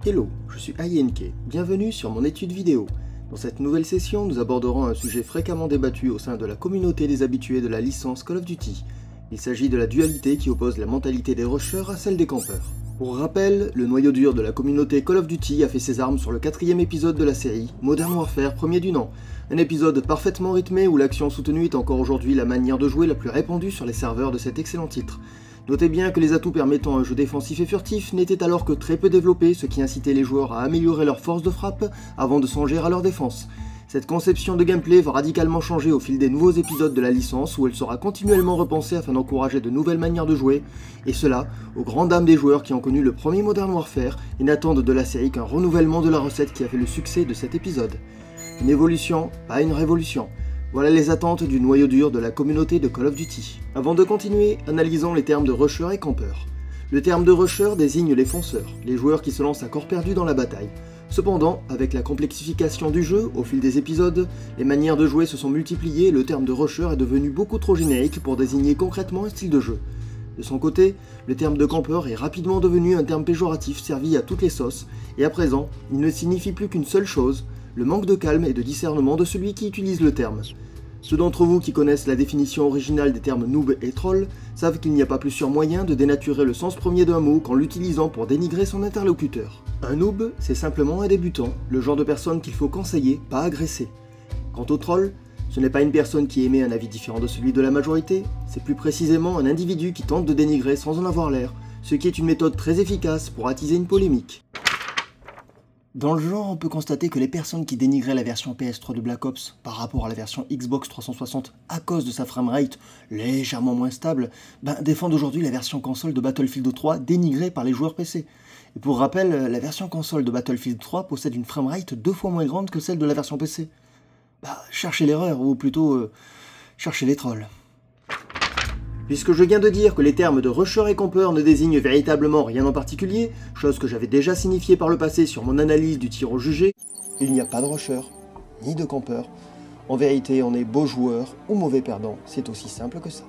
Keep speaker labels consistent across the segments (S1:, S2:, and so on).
S1: Hello, je suis INK, bienvenue sur mon étude vidéo. Dans cette nouvelle session, nous aborderons un sujet fréquemment débattu au sein de la communauté des habitués de la licence Call of Duty. Il s'agit de la dualité qui oppose la mentalité des rushers à celle des campeurs. Pour rappel, le noyau dur de la communauté Call of Duty a fait ses armes sur le 4e épisode de la série, Modern Warfare premier du nom. Un épisode parfaitement rythmé où l'action soutenue est encore aujourd'hui la manière de jouer la plus répandue sur les serveurs de cet excellent titre. Notez bien que les atouts permettant un jeu défensif et furtif n'étaient alors que très peu développés, ce qui incitait les joueurs à améliorer leur force de frappe avant de songer à leur défense. Cette conception de gameplay va radicalement changer au fil des nouveaux épisodes de la licence où elle sera continuellement repensée afin d'encourager de nouvelles manières de jouer, et cela aux grandes dames des joueurs qui ont connu le premier Modern Warfare et n'attendent de la série qu'un renouvellement de la recette qui a fait le succès de cet épisode. Une évolution, pas une révolution. Voilà les attentes du noyau dur de la communauté de Call of Duty. Avant de continuer, analysons les termes de rusher et camper. Le terme de rusher désigne les fonceurs, les joueurs qui se lancent à corps perdu dans la bataille. Cependant, avec la complexification du jeu, au fil des épisodes, les manières de jouer se sont multipliées et le terme de rusher est devenu beaucoup trop générique pour désigner concrètement un style de jeu. De son côté, le terme de campeur est rapidement devenu un terme péjoratif servi à toutes les sauces, et à présent, il ne signifie plus qu'une seule chose, le manque de calme et de discernement de celui qui utilise le terme. Ceux d'entre vous qui connaissent la définition originale des termes noob et troll savent qu'il n'y a pas plus sûr moyen de dénaturer le sens premier d'un mot qu'en l'utilisant pour dénigrer son interlocuteur. Un noob, c'est simplement un débutant, le genre de personne qu'il faut conseiller, pas agresser. Quant au troll, ce n'est pas une personne qui émet un avis différent de celui de la majorité, c'est plus précisément un individu qui tente de dénigrer sans en avoir l'air, ce qui est une méthode très efficace pour attiser une polémique. Dans le genre, on peut constater que les personnes qui dénigraient la version PS3 de Black Ops par rapport à la version Xbox 360 à cause de sa framerate légèrement moins stable, défendent aujourd'hui la version console de Battlefield 3 dénigrée par les joueurs PC. Et pour rappel, la version console de Battlefield 3 possède une framerate 2 fois moins grande que celle de la version PC. Cherchez l'erreur, ou plutôt, cherchez les trolls. Puisque je viens de dire que les termes de rusher et camper ne désignent véritablement rien en particulier, chose que j'avais déjà signifiée par le passé sur mon analyse du tir au jugé, il n'y a pas de rusher, ni de camper. En vérité, on est beau joueur ou mauvais perdant, c'est aussi simple que ça.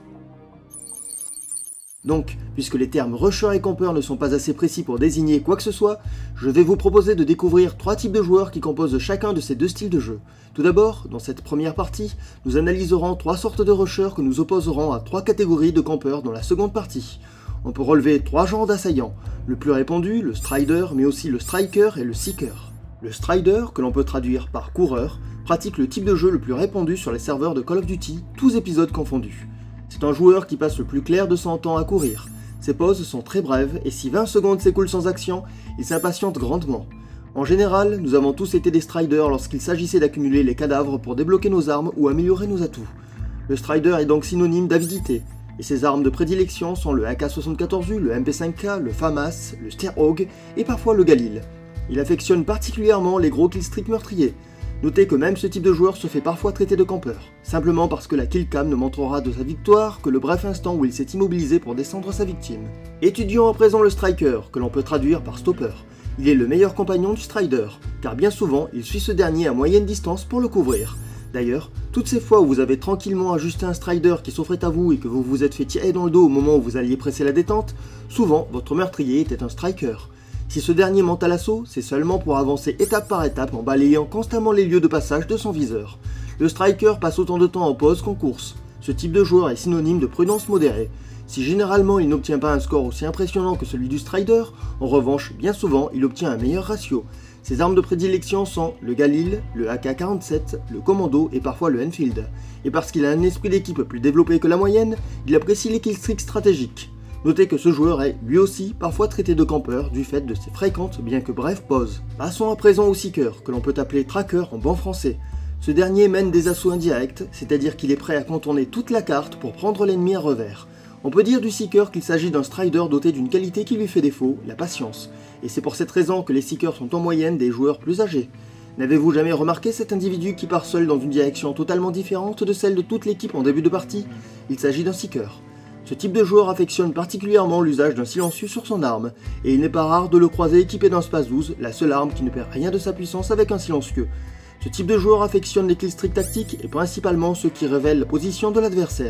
S1: Donc, puisque les termes rusher et camper ne sont pas assez précis pour désigner quoi que ce soit, je vais vous proposer de découvrir 3 types de joueurs qui composent chacun de ces 2 styles de jeu. Tout d'abord, dans cette première partie, nous analyserons 3 sortes de rushers que nous opposerons à 3 catégories de campeurs dans la seconde partie. On peut relever 3 genres d'assaillants, le plus répandu, le strider, mais aussi le striker et le seeker. Le strider, que l'on peut traduire par coureur, pratique le type de jeu le plus répandu sur les serveurs de Call of Duty, tous épisodes confondus. C'est un joueur qui passe le plus clair de son temps à courir. Ses pauses sont très brèves et si 20 secondes s'écoulent sans action, il s'impatiente grandement. En général, nous avons tous été des striders lorsqu'il s'agissait d'accumuler les cadavres pour débloquer nos armes ou améliorer nos atouts. Le strider est donc synonyme d'avidité, et ses armes de prédilection sont le AK-74U, le MP5K, le FAMAS, le Steerhawk et parfois le Galil. Il affectionne particulièrement les gros killstreaks meurtriers. Notez que même ce type de joueur se fait parfois traiter de campeur, simplement parce que la killcam ne montrera de sa victoire que le bref instant où il s'est immobilisé pour descendre sa victime. Étudions à présent le striker, que l'on peut traduire par stopper. Il est le meilleur compagnon du strider, car bien souvent il suit ce dernier à moyenne distance pour le couvrir. D'ailleurs, toutes ces fois où vous avez tranquillement ajusté un strider qui s'offrait à vous et que vous vous êtes fait tirer dans le dos au moment où vous alliez presser la détente, souvent votre meurtrier était un striker. Si ce dernier monte à l'assaut, c'est seulement pour avancer étape par étape en balayant constamment les lieux de passage de son viseur. Le striker passe autant de temps en pause qu'en course. Ce type de joueur est synonyme de prudence modérée. Si généralement il n'obtient pas un score aussi impressionnant que celui du strider, en revanche, bien souvent il obtient un meilleur ratio. Ses armes de prédilection sont le Galil, le AK-47, le Commando et parfois le Enfield. Et parce qu'il a un esprit d'équipe plus développé que la moyenne, il apprécie les killstreaks stratégiques. Notez que ce joueur est, lui aussi, parfois traité de campeur du fait de ses fréquentes, bien que brèves, pauses. Passons à présent au seeker, que l'on peut appeler tracker en bon français. Ce dernier mène des assauts indirects, c'est-à-dire qu'il est prêt à contourner toute la carte pour prendre l'ennemi à revers. On peut dire du seeker qu'il s'agit d'un strider doté d'une qualité qui lui fait défaut, la patience. Et c'est pour cette raison que les seekers sont en moyenne des joueurs plus âgés. N'avez-vous jamais remarqué cet individu qui part seul dans une direction totalement différente de celle de toute l'équipe en début de partie? Il s'agit d'un seeker. Ce type de joueur affectionne particulièrement l'usage d'un silencieux sur son arme, et il n'est pas rare de le croiser équipé d'un Spaz-12, la seule arme qui ne perd rien de sa puissance avec un silencieux. Ce type de joueur affectionne les killstreaks tactiques et principalement ceux qui révèlent la position de l'adversaire.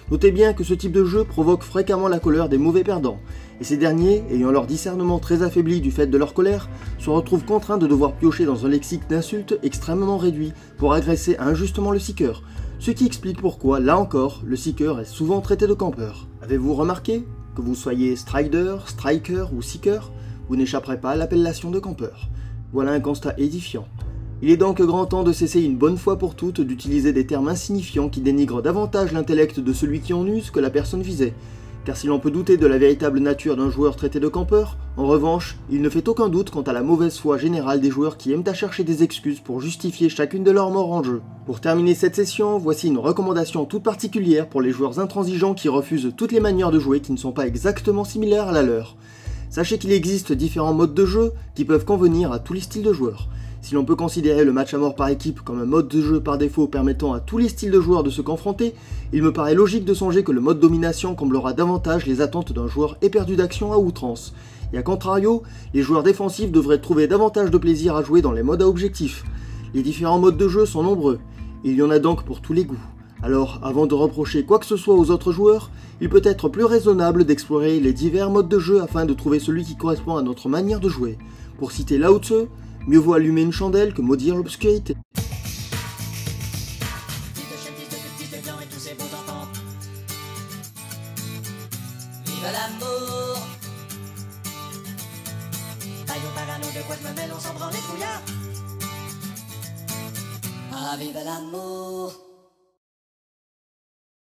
S1: Notez bien que ce type de jeu provoque fréquemment la colère des mauvais perdants, et ces derniers, ayant leur discernement très affaibli du fait de leur colère, se retrouvent contraints de devoir piocher dans un lexique d'insultes extrêmement réduit pour agresser injustement le seeker, ce qui explique pourquoi, là encore, le seeker est souvent traité de campeur. Avez-vous remarqué? Que vous soyez strider, striker ou seeker, vous n'échapperez pas à l'appellation de campeur. Voilà un constat édifiant. Il est donc grand temps de cesser une bonne fois pour toutes d'utiliser des termes insignifiants qui dénigrent davantage l'intellect de celui qui en use que la personne visée. Car si l'on peut douter de la véritable nature d'un joueur traité de campeur, en revanche, il ne fait aucun doute quant à la mauvaise foi générale des joueurs qui aiment à chercher des excuses pour justifier chacune de leurs morts en jeu. Pour terminer cette session, voici une recommandation toute particulière pour les joueurs intransigeants qui refusent toutes les manières de jouer qui ne sont pas exactement similaires à la leur. Sachez qu'il existe différents modes de jeu qui peuvent convenir à tous les styles de joueurs. Si l'on peut considérer le match à mort par équipe comme un mode de jeu par défaut permettant à tous les styles de joueurs de se confronter, il me paraît logique de songer que le mode domination comblera davantage les attentes d'un joueur éperdu d'action à outrance. Et à contrario, les joueurs défensifs devraient trouver davantage de plaisir à jouer dans les modes à objectif. Les différents modes de jeu sont nombreux, il y en a donc pour tous les goûts. Alors, avant de reprocher quoi que ce soit aux autres joueurs, il peut être plus raisonnable d'explorer les divers modes de jeu afin de trouver celui qui correspond à notre manière de jouer. Pour citer Lao Tzu, mieux vaut allumer une chandelle que maudire l'obscurité.
S2: Vive l'amour! Taillons parano, de quoi je me mêle, on s'en branle les trouillards! Ah, vive l'amour!